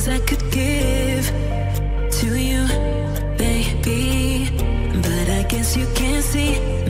things I could give to you, baby. But I guess you can't see